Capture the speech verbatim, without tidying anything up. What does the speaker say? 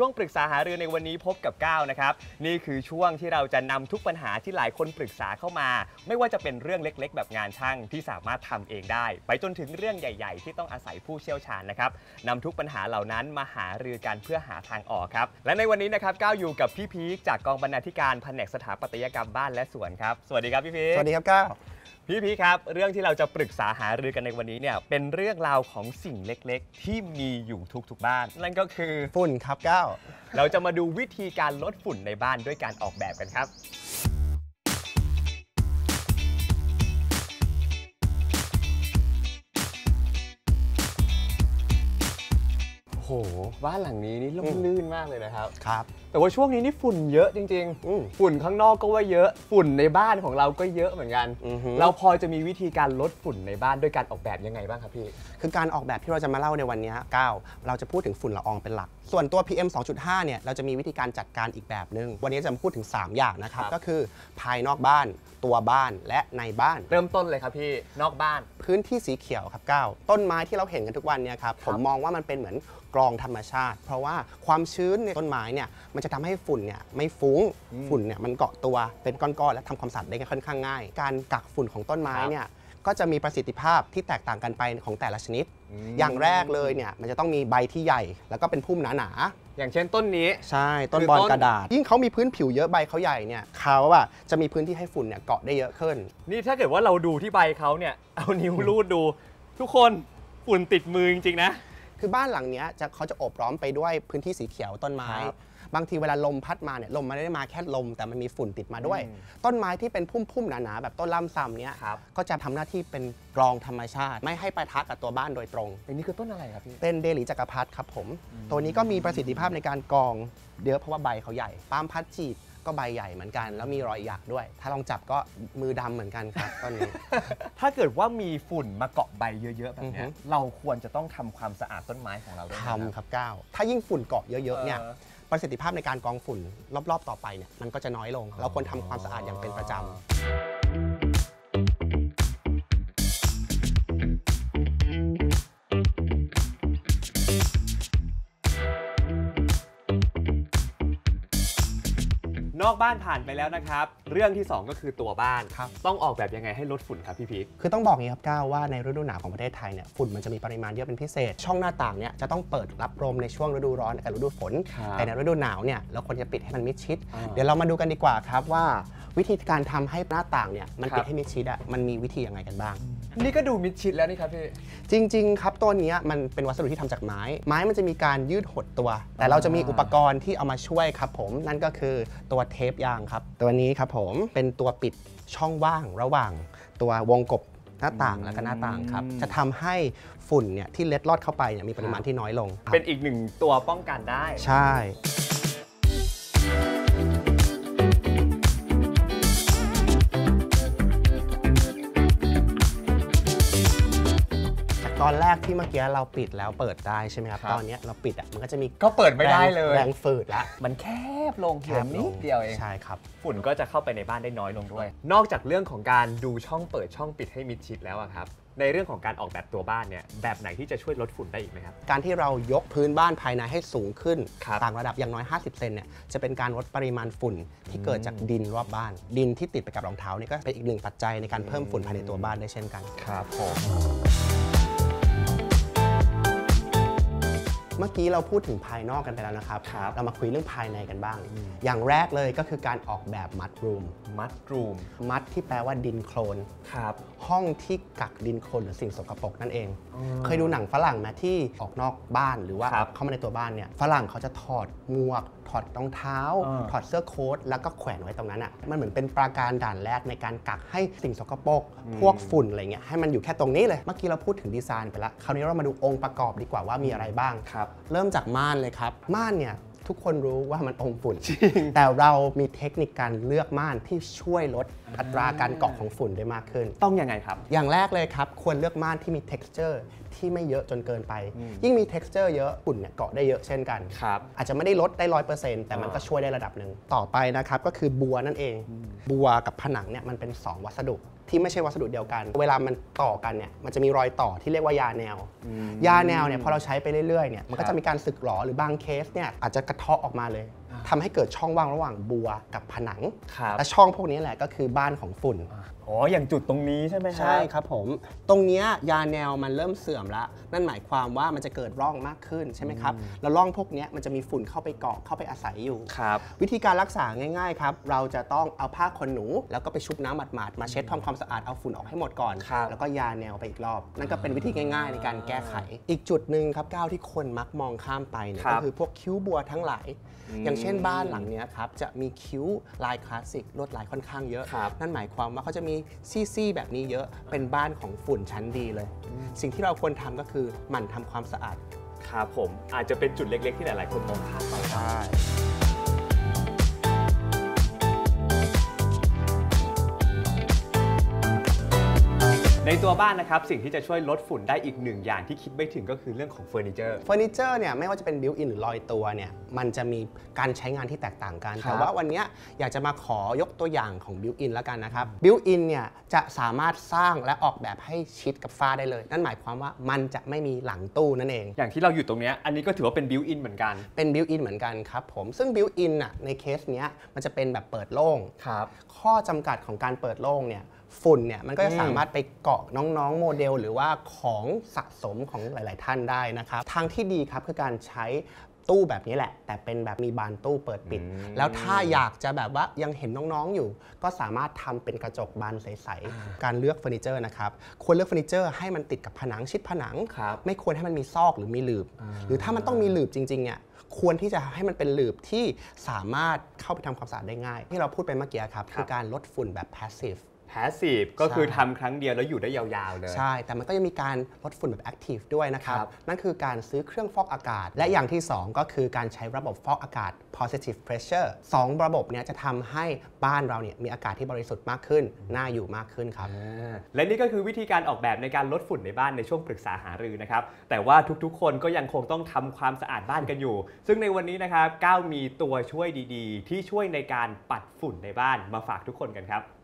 ช่วงปรึกษาหารือในวันนี้พบกับก้าวนะครับนี่คือช่วงที่เราจะนำทุกปัญหาที่หลายคนปรึกษาเข้ามาไม่ว่าจะเป็นเรื่องเล็กๆแบบงานช่างที่สามารถทำเองได้ไปจนถึงเรื่องใหญ่ๆที่ต้องอาศัยผู้เชี่ยวชาญนะครับนำทุกปัญหาเหล่านั้นมาหารือกันเพื่อหาทางออกครับและในวันนี้นะครับก้าวอยู่กับพี่พีคจากกองบรรณาธิการแผนกสถาปัตยกรรมบ้านและสวนครับสวัสดีครับพี่พีคสวัสดีครับก้าวพี่พีครับเรื่องที่เราจะปรึกษาหารือกันในวันนี้เนี่ยเป็นเรื่องราวของสิ่งเล็กๆที่มีอยู่ทุกๆบ้านนั่นก็คือฝุ่นครับก้าวเราจะมาดูวิธีการลดฝุ่นในบ้านด้วยการออกแบบกันครับโอ้โหบ้านหลังนี้นี่ร่มรื่นมากเลยนะครับครับแต่ว่าช่วงนี้นี่ฝุ่นเยอะจริงๆฝุ่นข้างนอกก็ว่าเยอะฝุ่นในบ้านของเราก็เยอะเหมือนกันเราพอจะมีวิธีการลดฝุ่นในบ้านด้วยการออกแบบยังไงบ้างครับพี่คือการออกแบบที่เราจะมาเล่าในวันนี้ก้าวเราจะพูดถึงฝุ่นละอองเป็นหลักส่วนตัว พี เอ็ม สองจุดห้า เนี่ยเราจะมีวิธีการจัดการอีกแบบนึงวันนี้จะมาพูดถึงสามอย่างนะครับก็คือภายนอกบ้านตัวบ้านและในบ้านเริ่มต้นเลยครับพี่นอกบ้านพื้นที่สีเขียวครับก้าวต้นไม้ที่เราเห็นกันทุกวันเนี่ยครับผมมองว่ามันเป็นเหมือนกรองธรรมชาติเพราะว่าความชื้นในต้นไม้เนี่ยมันจะทำให้ฝุ่นเนี่ยไม่ฟุ้งฝุ่นเนี่ยมันเกาะตัวเป็นก้อนๆและทำความสะอาดได้ค่อนข้างง่ายการกักฝุ่นของต้นไม้เนี่ยก็จะมีประสิทธิภาพที่แตกต่างกันไปของแต่ละชนิดอย่างแรกเลยเนี่ยมันจะต้องมีใบที่ใหญ่แล้วก็เป็นพุ่มหนาๆอย่างเช่นต้นนี้ใช่ต้นบอนกระดาษยิ่งเขามีพื้นผิวเยอะใบเขาใหญ่เนี่ยเขาอะจะมีพื้นที่ให้ฝุ่นเนี่ยเกาะได้เยอะขึ้นนี่ถ้าเกิดว่าเราดูที่ใบเขาเนี่ยเอานิ้วลูดดูทุกคนฝุ่นติดมือจริงๆนะคือบ้านหลังนี้จะเขาจะโอบล้อมไปด้วยพื้นที่สีเขียวต้นไม้บางทีเวลาลมพัดมาเนี่ยลมไม่ได้มาแค่ลมแต่มันมีฝุ่นติดมาด้วยต้นไม้ที่เป็นพุ่มๆหนาๆแบบต้นล่ำซำเนี้ยก็จะทำหน้าที่เป็นกรองธรรมชาติไม่ให้ปะทะกับตัวบ้านโดยตรงอันนี้คือต้นอะไรครับพี่เป็นเดลิจักรพรรดิครับผมตัวนี้ก็มีประสิทธิภาพในการกรองเยอะเพราะว่าใบเขาใหญ่ปาล์มพัดจีบก็ใบใหญ่เหมือนกันแล้วมีรอยหยักด้วยถ้าลองจับก็มือดำเหมือนกันครับต้นนี้ถ้าเกิดว่ามีฝุ่นมาเกาะใบเยอะๆแบบนี้เราควรจะต้องทำความสะอาดต้นไม้ของเราด้วยทำครับก้าวถ้ายิ่งฝุ่นเกาะเยอะๆเนี่ยประสิทธิภาพในการกรองฝุ่นรอบๆต่อไปเนี่ยมันก็จะน้อยลงเราควรทำความสะอาดอย่างเป็นประจำนอกบ้านผ่านไปแล้วนะครับเรื่องที่สองก็คือตัวบ้านต้องออกแบบยังไงให้ลดฝุ่นครับพี่พีคคือต้องบอกอย่างนี้ครับก้าวว่าในฤดูหนาวของประเทศไทยเนี่ยฝุ่นมันจะมีปริมาณเยอะเป็นพิเศษช่องหน้าต่างเนี่ยจะต้องเปิดรับลมในช่วงฤดูร้อนกับฤดูฝนแต่ในฤดูหนาวเนี่ยเราควรจะปิดให้มันมิดชิดเดี๋ยวเรามาดูกันดีกว่าครับว่าวิธีการทำให้หน้าต่างเนี่ยมันปิดให้มิดชิดอ่ะมันมีวิธียังไงกันบ้างนี่ก็ดูมิดชิดแล้วนี่ครับพี่จริงๆครับตัวนี้มันเป็นวัสดุที่ทำจากไม้ไม้มันจะมีการยืดหดตัวแต่เราจะมีอุปกรณ์ที่เอามาช่วยครับผมนั่นก็คือตัวเทปยางครับตัวนี้ครับผมเป็นตัวปิดช่องว่างระหว่างตัววงกบหน้าต่างและก็หน้าต่างครับจะทำให้ฝุ่นเนี่ยที่เล็ดลอดเข้าไปเนี่ยมีปริมาณที่น้อยลงเป็นอีกหนึ่งตัวป้องกันได้ใช่ตอนแรกที่เมื่อกี้เราปิดแล้วเปิดได้ใช่ไหมครับตอนนี้เราปิดอ่ะมันก็จะมีก็เปิดไม่ได้เลยแรงฝืดละมันแคบลงแคบนิดเดียวเองใช่ครับฝุ่นก็จะเข้าไปในบ้านได้น้อยลงด้วยนอกจากเรื่องของการดูช่องเปิดช่องปิดให้มิดชิดแล้วครับในเรื่องของการออกแบบตัวบ้านเนี่ยแบบไหนที่จะช่วยลดฝุ่นได้อีกไหมครับการที่เรายกพื้นบ้านภายในให้สูงขึ้นต่างระดับอย่างน้อยห้าสิบเซนเนี่ยจะเป็นการลดปริมาณฝุ่นที่เกิดจากดินรอบบ้านดินที่ติดไปกับรองเท้านี่ก็เป็นอีกหนึ่งปัจจัยในการเพิ่มฝุ่นภายในตัวบ้านได้เช่นกันครับผมเมื่อกี้เราพูดถึงภายนอกกันไปแล้วนะครับเรามาคุยเรื่องภายในกันบ้างอย่างแรกเลยก็คือการออกแบบมัดรูมมัดรูมมัดที่แปลว่าดินโคลนครับห้องที่กักดินโคลนหรือสิ่งสกปรกนั่นเองเคยดูหนังฝรั่งไหมที่ออกนอกบ้านหรือว่าเข้ามาในตัวบ้านเนี่ยฝรั่งเขาจะถอดหมวกถอดรองเท้าถอดเสื้อโค้ทแล้วก็แขวนไว้ตรงนั้นอ่ะมันเหมือนเป็นปราการด่านแรกในการกักให้สิ่งสกปรกพวกฝุ่นอะไรเงี้ยให้มันอยู่แค่ตรงนี้เลยเมื่อกี้เราพูดถึงดีไซน์ไปแล้วคราวนี้เรามาดูองค์ประกอบดีกว่าว่ามีอะไรบ้างเริ่มจากม่านเลยครับม่านเนี่ยทุกคนรู้ว่ามันอมฝุ่นแต่เรามีเทคนิคการเลือกม่านที่ช่วยลดอัตราการเกาะของฝุ่นได้มากขึ้นต้องยังไงครับอย่างแรกเลยครับควรเลือกม่านที่มี texture ที่ไม่เยอะจนเกินไปยิ่งมี texture เยอะฝุ่นเนี่ยเกาะได้เยอะเช่นกันอาจจะไม่ได้ลดได้ ร้อยเปอร์เซ็นต์ แต่มันก็ช่วยได้ระดับหนึ่งต่อไปนะครับก็คือบัวนั่นเองบัวกับผนังเนี่ยมันเป็นสองวัสดุที่ไม่ใช่วัสดุเดียวกันเวลามันต่อกันเนี่ยมันจะมีรอยต่อที่เรียกว่ายาแนวยาแนวเนี่ยพอเราใช้ไปเรื่อยๆเนี่ยมันก็จะมีการสึกหรอหรือบางเคสเนี่ยอาจจะกระเทาะออกมาเลยทำให้เกิดช่องว่างระหว่างบัวกับผนังและช่องพวกนี้แหละก็คือบ้านของฝุ่นอ๋ออย่างจุดตรงนี้ใช่ไหมครับใช่ครับผมตรงนี้ยาแนวมันเริ่มเสื่อมแล้วนั่นหมายความว่ามันจะเกิดร่องมากขึ้นใช่ไหมครับแล้วร่องพวกนี้มันจะมีฝุ่นเข้าไปเกาะเข้าไปอาศัยอยู่ครับวิธีการรักษาง่ายๆครับเราจะต้องเอาผ้าขนหนูแล้วก็ไปชุบน้ำหมาดๆมาเช็ดทำความสะอาดเอาฝุ่นออกให้หมดก่อนแล้วก็ยาแนวไปอีกรอบนั่นก็เป็นวิธีง่ายๆในการแก้ไขอีกจุดหนึ่งครับก้าวที่คนมักมองข้ามไปเนี่ยก็คือพวกคิ้วบัวทั้งหลายอย่างเช่นบ้านหลังนี้ครับจะมีคิ้วลายคลาสสิกลวดลายค่อนข้างเยอะนั่นหมายความว่าเขาจะมีซี่ๆแบบนี้เยอะเป็นบ้านของฝุ่นชั้นดีเลยสิ่งที่เราควรทำก็คือหมั่นทำความสะอาดครับผมอาจจะเป็นจุดเล็กๆที่หลายๆคนมองข้ามไปใช่ในตัวบ้านนะครับสิ่งที่จะช่วยลดฝุ่นได้อีกหนึ่งอย่างที่คิดไม่ถึงก็คือเรื่องของเฟอร์นิเจอร์เฟอร์นิเจอร์เนี่ยไม่ว่าจะเป็นบิวอินหรือลอยตัวเนี่ยมันจะมีการใช้งานที่แตกต่างกันแต่ว่าวันนี้อยากจะมาขอยกตัวอย่างของบิวอินแล้วกันนะครับบิวอินเนี่ยจะสามารถสร้างและออกแบบให้ชิดกับฝ้าได้เลยนั่นหมายความว่ามันจะไม่มีหลังตู้นั่นเองอย่างที่เราอยู่ตรงนี้อันนี้ก็ถือว่าเป็นบิวอินเหมือนกันเป็นบิวอินเหมือนกันครับผมซึ่งบิวอินอ่ะในเคสเนี้ยมันจะเป็นแบบเปิดโล่งข้อจำกัดของการเปิดโล่งเนี่ยฝุ่นเนี่ยมันก็จะสามารถไปเกาะน้องๆโมเดลหรือว่าของสะสมของหลายๆท่านได้นะครับทางที่ดีครับคือการใช้ตู้แบบนี้แหละแต่เป็นแบบมีบานตู้เปิดปิดแล้วถ้าอยากจะแบบว่ายังเห็นน้องๆอยู่ก็สามารถทำเป็นกระจกบานใสๆการเลือกเฟอร์นิเจอร์นะครับควรเลือกเฟอร์นิเจอร์ให้มันติดกับผนังชิดผนังไม่ควรให้มันมีซอกหรือมีหลืบหรือถ้ามันต้องมีหลืบจริงๆเนี่ยควรที่จะให้มันเป็นหลืบที่สามารถเข้าไปทำความสะอาดได้ง่ายที่เราพูดไปเมื่อกี้ครับคือการลดฝุ่นแบบ passive passive ก็คือทำครั้งเดียวแล้วอยู่ได้ยาวๆเลยใช่แต่มันก็ยังมีการลดฝุ่นแบบ active ด้วยนะครับนั่นคือการซื้อเครื่องฟอกอากาศและอย่างที่สองก็คือการใช้ระบบฟอกอากาศ positive pressure สองระบบนี้จะทำให้บ้านเราเนี่ยมีอากาศที่บริสุทธิ์มากขึ้นน่าอยู่มากขึ้นครับและนี่ก็คือวิธีการออกแบบในการลดฝุ่นในบ้านในช่วงปรึกษาหารือนะครับแต่ว่าทุกๆคนก็ยังคงต้องทำความสะอาดบ้านกันอยู่ซึ่งในวันนี้นะครับก้าวมีตัวช่วยดีๆที่ช่วยในการปัดฝุ่นในบ้านมาฝากทุกคนกันครับ